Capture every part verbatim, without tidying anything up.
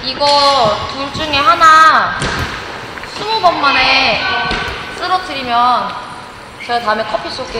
이거 둘 중에 하나 스무 번 만에 쓰러뜨리면 제가 다음에 커피 쏠게요.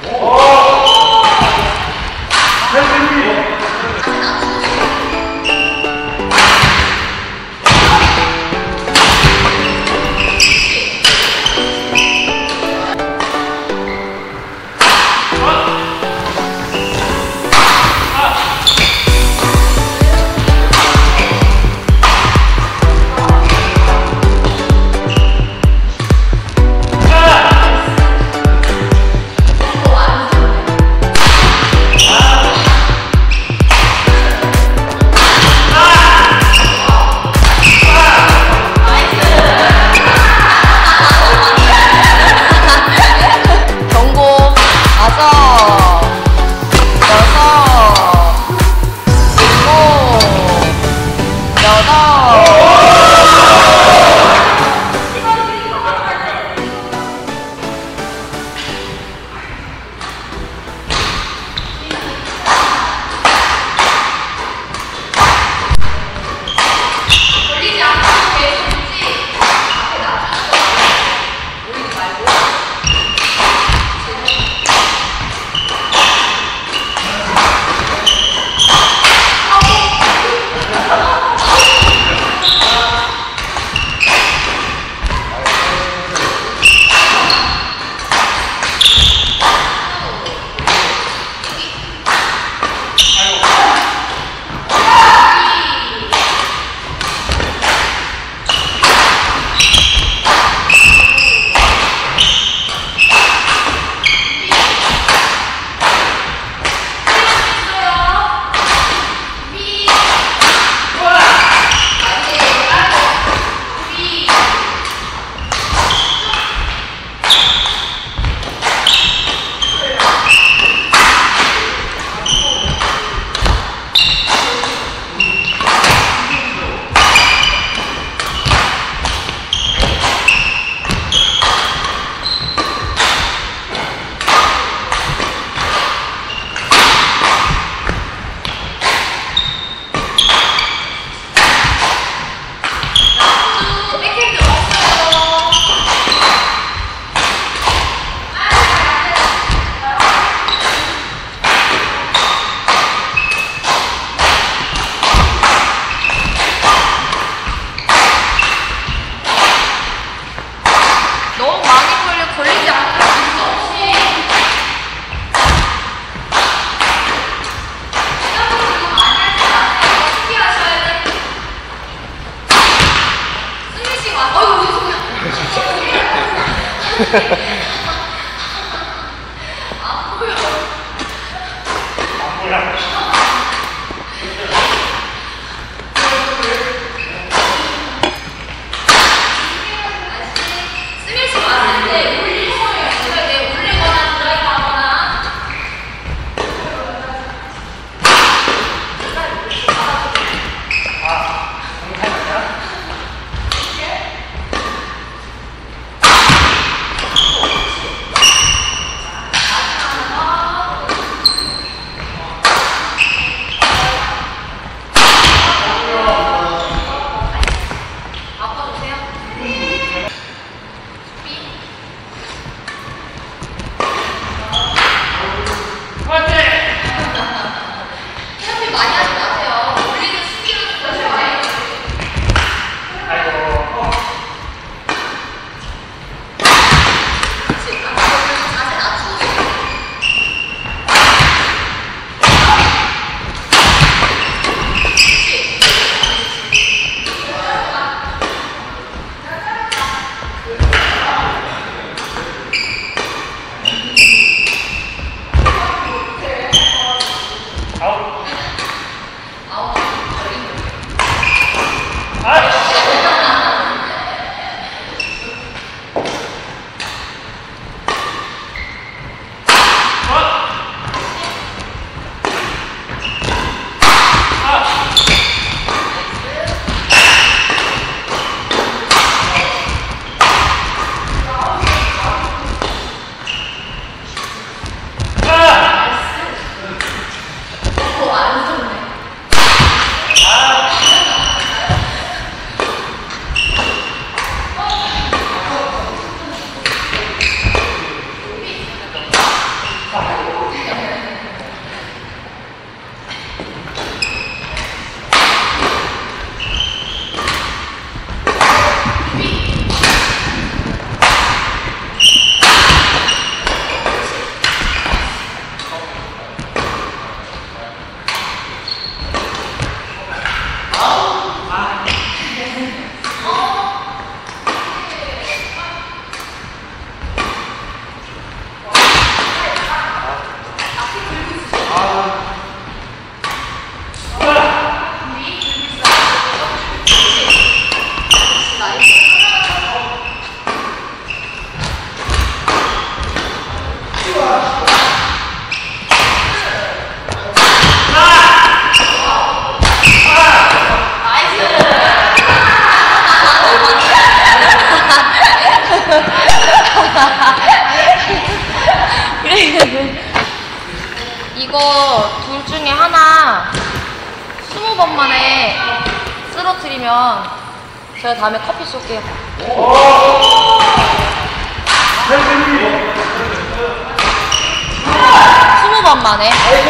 안 보여. 안 보여. 스매시 왔을 때 올릴 거예요. 제가 이제 올리거나 드라이브 하거나. 아, 공탄이야? 주면 제가 다음에 커피 쏠게요. 스무 번 만에.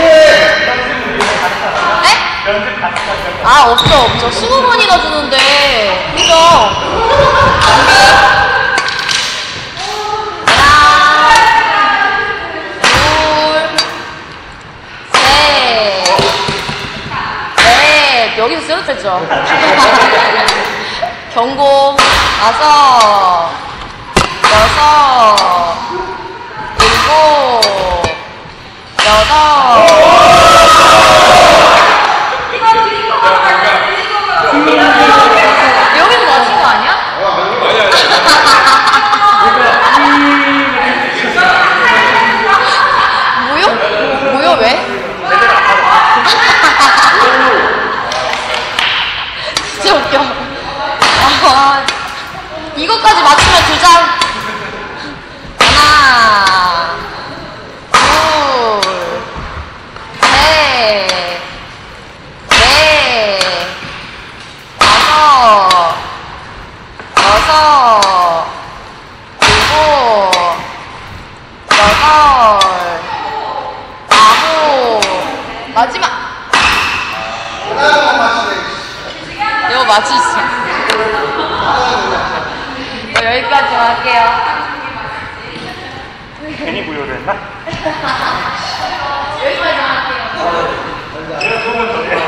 네? 아, 없죠, 없죠. 스무 번이나 주는데. 그죠? 준비. 하나, 둘, 셋, 넷. 여기서 쓰러졌죠? 경고. 다섯, 여섯, 일곱, 여덟. 여기서 맞춘 거 아니야? 뭐요? 뭐요, 왜? 진짜 웃겨. 아, 이것까지 맞추면 두 장. 하나, 둘, 셋, 넷, 다섯, 여섯, 일곱, 여덟, 아홉. 마지막. 이거 맞히지. 여기까지만 할게요. 괜히 무효를 했나? 여기까지만 할게요. 제가 소문 전해요.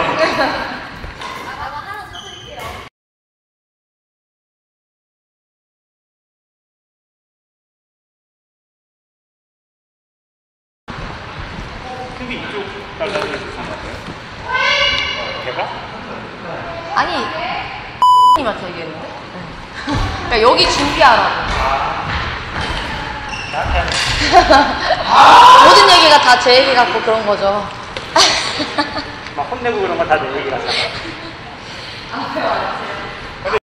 근데 이쪽 달라져 있었던 것 같아요? 걔가? 아니, 님한테 얘기했는데? 그러니까 여기 준비하라고. 나한테 하는 모든 얘기가 다 제 얘기 같고 그런 거죠. 막 혼내고 그런 거 다 내 얘기 같잖아.